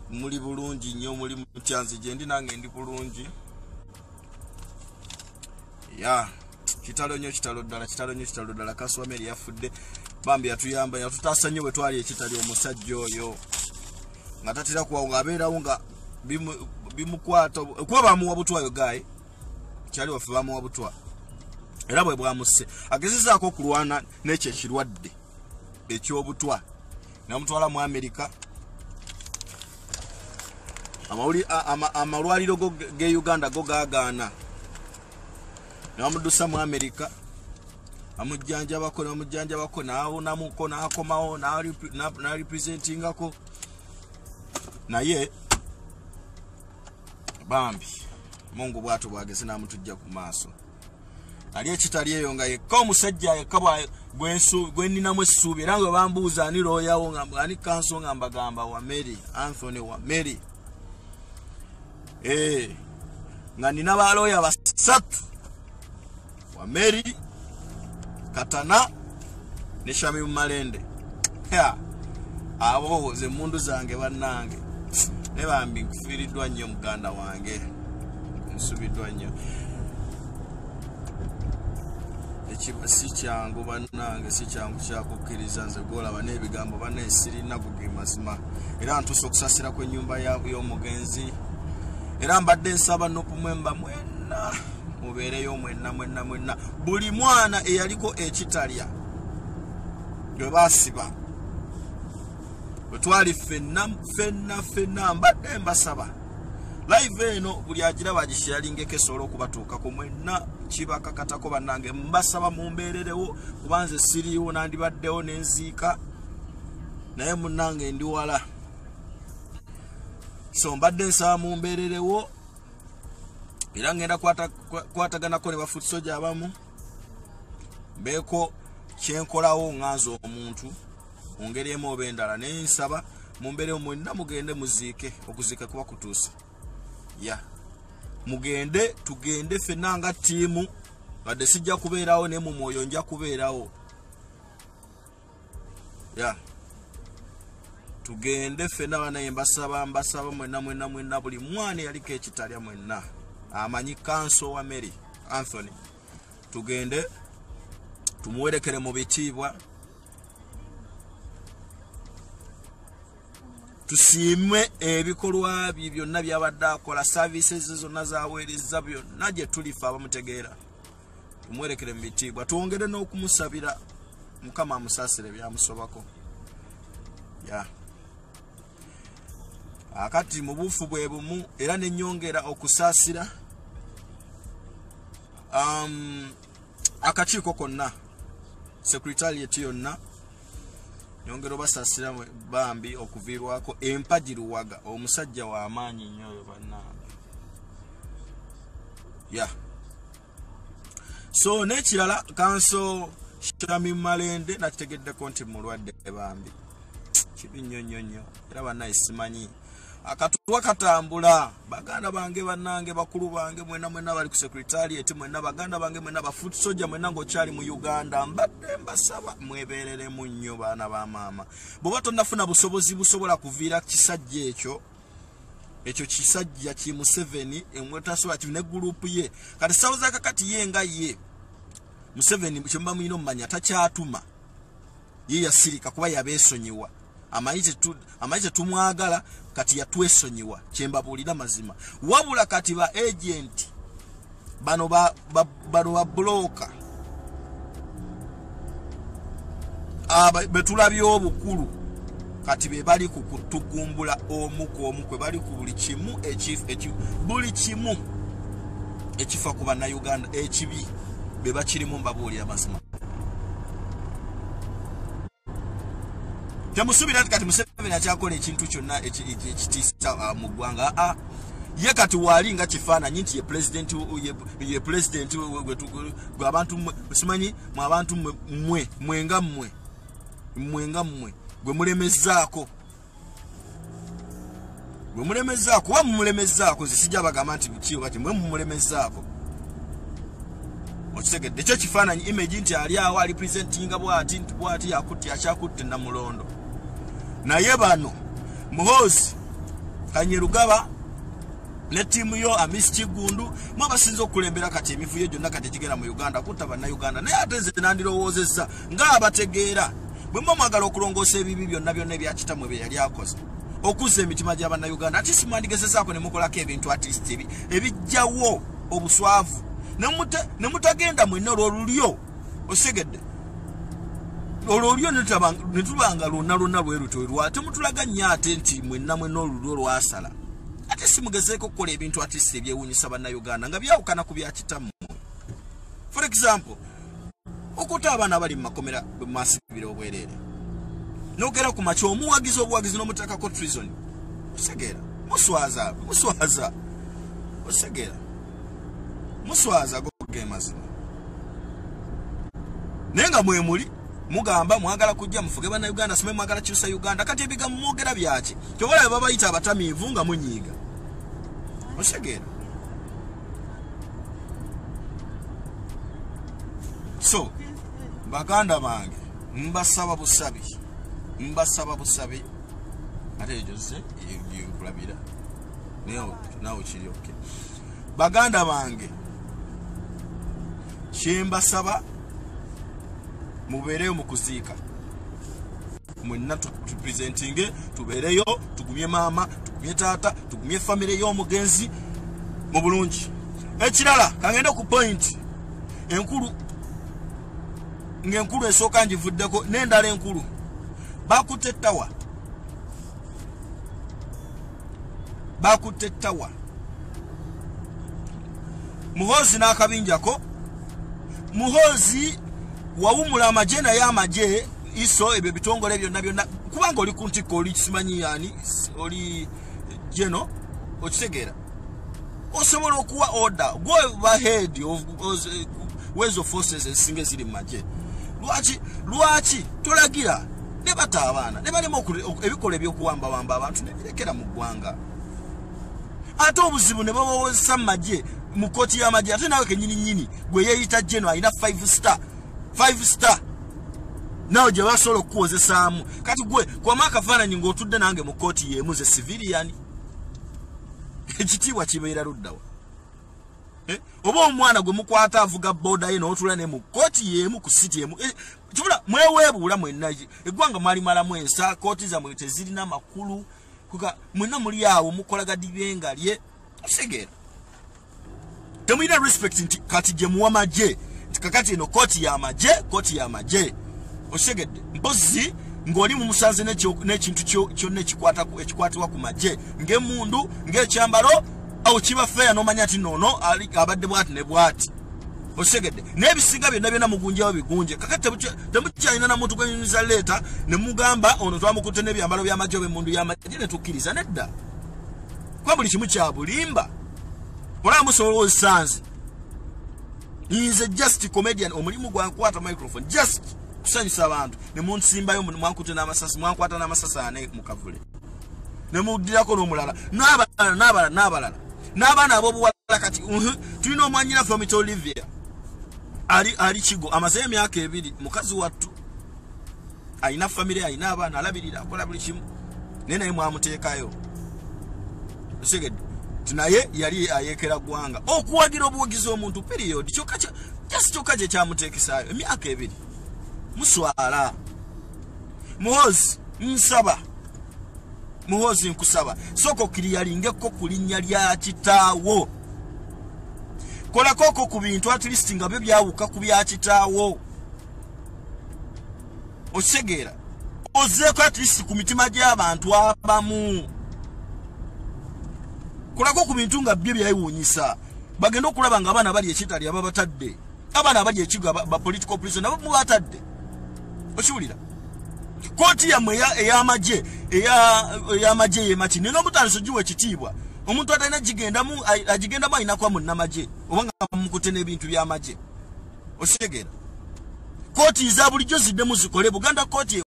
muli bulungi nnyo muli mutyanzi gye ndi nange ndi bulungi ya kitalo nnyo kitalo ddala Counsel Wameli yafudde bambi yatuyamba yatutaasa nnyo bwe twali ekitali omusajja oyo nga tatera kuwawo ng'abeerawo nga bimukwata kuba bamuwa butwa yo gayi kyali waffe bamuwa butwa era bwe bwamusse agezezaako okulwana n'ekyo ekirwadde eky'obutwa namutwala mu Amerika amalwaliro ge Uganda go gaagaana namudusa mu Amerika amujjanjabako naawunamuko n'akomawo n'arepresentingako naye bambi Mungu bwatu bwageze n'amutujja ku maaso ali ekitali eyo nga yekka omusajja yekka bweninamu essuubi era nga bambuuza ani looyawo nga ani Counsel nga mbagamba Wameli Anthony Wameli nga nina balooya basatu Wameli Katana ne Shami Malende abo ze mundu zange bannange ne bambi nkufiiriddwa nnyo muganda wange nsubiddwa nnyo ekiba si kyangu bannange si kyangu kyakukkiriza nze golaba n'ebigambo banneesirina kugimazima era ntuusa okusasira kw'ennyumba y'omugenzi era mbadde nsaba n'okumwemba mwenna mubeereyo mwenna buli mwana eyaliko ekitalya gwe baasiba bwe twali ffenna mbadde mbasaba live eno buli agiraba agisharingeko esobola okubatuukako mwenna kibakakatako bannange mbasaba mumbeererewo kuba nze siriiwo nandibaddewo n'enziika naye munnange ndi wala so mbadde nsaba mumbeererewo era ngenda kwataganako ne bafuuti soja abamu mbeeko kyenkolawo nganza omuntu mu ngeri emu oba endala naye nsaba mumbeerewo mwenna mugende muziike okuziika kuba kutuuse mugende tugende ffenna nga ttiimu wadde sijja kubeerawo naye mu mwoyo nja kubeerawo tugende ffenna banaye mbasaba mwenna buli mwana yaliko ekitalya mwenna amanyi Counsel Wameli Anthony tugende tumuwerekere mu bitiibwa tusiime ebikolwa bye byonna byabadde akola services zonna zaweereza byonna gye tulifa abamutegeera tumuwerekere mu bitiibwa twongere n'okumusabira Mukama amusaasire byamusobako akati mu buufu bwe bumu era n'ennyongera okusaasira akakiiko konna secretariat yonna nyongera obasaasira bambi okuviirwako empagiruwaga omusajja w'amaanyi nnyo oyo bannange so n'ekirala Counsel Shami Malende nakitegeddeko nti mulwadde bambi kibi nnyo era bannaye simanyi akatuwa katambula baganda bange bannange bakulu bange mwenna bali ku secretariat mwenna baganda bange mwenna bafuuti soja mwenna ng'okyali mu Uganda mbadde mbasaba mwebeereremu nnyo baana ba maama bw'oba tonnafuna busobozi busobola kuviira kisajja ekyo kisajja ki Museveni emwetasobola ne gurupu ye kati sawuza kakati ye nga ye Museveni kyemba muyina omumanya takyatuma ye yasirika kuba yabeesonyiwa amayize tumwagala kati yatwesonyiwa kyembabuulira mazima wabula kati ba agent bano ba bloka betulabye obukulu kati be bali kutugumbula omukwe bali ku buli kimu buli kimu ekifa ku bannayuganda ekibi be bakirimu mbabuulira mazima temusubira kati Museveni akyakola ekintu kyonna ekitiisa mu ggwanga ye kati waali nga kifaananyi nti ye president abantu simanyi mu abantu mwenga mmwe gwe mulemezaako wa mumulemezaako zisijja bagamba nti bukiyo kati mwe mumulemezaako okitegedde ekyo kifaananyi image nti ali awo ali presentinga bwati akyakutte namulondo naye bano muhozi Kanyerugaba ne timu yo Amis Kigundu mwabasinze okulembera kati emivuyo gyonna kati kigenda mu Uganda kutaba na Uganda naye ate nze nandirowoozezza nga abategeera bwe mwagala okulongoosa ebibi byonna ebyakitamwe bye yali akoze okuzza emitima gy'Abannayuganda ati simandigezesaako ne mukolako ebintu artist ebijjawo obuswavu ne mutagenda mwenna olwolulyo osegedde olwolulyo ne tubanga lwonna lwerutyo temutulaga nnyo ate nti mwenna olulyo lwasala ate simugezeeko okukola ebintu artist ebyewuunyisa Bannayuganda nga byawukana ku byakitammwe. For example okuta abaana bali mu makomera masibira obwereere nogera ku macho obuwagizi n'omutakako treason osegera muswaza osegera muswaza gogemazi nenga mwemuli mugamba mwagala kujja mufuge Bannayuganda simwe mwagala kyusa Uganda kati ebiga mwogera byaki kyobola babayita abatamiivu nga munyiiga osegera. So baganda bange mbasaba busabi ate jose yekulabira nawe kiri okay. Baganda bange kyembasaba mubereyo mukuziika mwenna tupresentinge tubereyo tugumye mama tugumye tata tugumye family y'omugenzi mu bulungi. Ekirala kangenda ku point enkulu ng'enkulu esooka ngivuddeko n'endala enkulu bakutte ttawa Muhoozi n'akabinjako Muhoozi wawumula amagye naye amagye iso ebyo bitongole byonna kubanga oli ku ntikko oli simanyi yani oli jeno okitegeera osobola okuwa order go ahead of ways of forces ezisinga ziri mu magye. Lwaki tolagira ne bata abaana ne balema ebikola ebyokuwamba abantu ne birekera mu ggwanga ate obuzibu ne babawozesa mu magye mu kooti y'amagye ate nawe kenyini gwe yeeyita jeno alina 5 star nawe gye basobola okukuwozesaamu kati gwe kwama akafaananyi ng'otudde nange mu kooti y'emu ze civilian ekitiibwa kibeera luddawa oba omwana gwe mukwata avuga boda ye n'otula ne mu kooti y'emu ku siti y'emu kibula mweweebuula mwenna eggwanga mwali malamu ensa kooti zammwe tezirina makulu kuka mwenna muli awo mukolaga dibengalye osegeera temulina respect nti kati gye muwa magye nti kakati eno kooti y'amagye osegedde mpozi ng'oli mu musanze n'ekintu kyonna ekikwatibwa ku magye ng'emmundu ng'ekyambalo awo kiba feya n'omanya ati noono abadde bwati ne bwati osegedde n'ebisinga byonna mugunjawo bigunje kakati temukyalina na muntu gwenyumiza leeta ne mugamba ono twamukutte n'ebyambalo by'amagye oba emmundu y'amagye ne tukkiriza nedda kuba buli kimu kya bulimba olaba musobola osanze nze just comedian omulimu gwankwata microphone just kusanyusa abantu ne munsimbayo mwankutte n'amasasi mwankwata n'amasasi ane mu kavule ne muddirako n'omulala n'abaana ab'obuwala kati tulina omwanyina Famity Olivia ali kigo amaze emyaka 2 mukazi wattu alina family alina abaana alabirira akola buli kimu naye mwamuteekayo osegedde tunaye yali ayekera gwanga okuwagira obuwagizi omuntu period kyokka gye kyamuteekesaayo emyaka 2 muswala Muhoozi nkusaba sooka okkiriyalingeko ku linnya lya kitaawo kolakoko ku bintu at least nga byo byawuka ku bya kitaawo osegeera ozeeko at least ku mitima gy'abantu abamu kolako ku bintu nga byo byewuunyisa bagenda okulaba nga abaana bali ekitalya babatadde abaana bali ekigo ba political prison nabo mubatadde okiwulira kooti yammwe ey'amagye yemaki nina omutandisi ogiwa ekitiibwa omuntu atalina agigendamu alina kwa munnamagye oba nga mukutte n'ebintu by'amagye osegera kooti za bulijjo ziddemu zikole Buganda kooti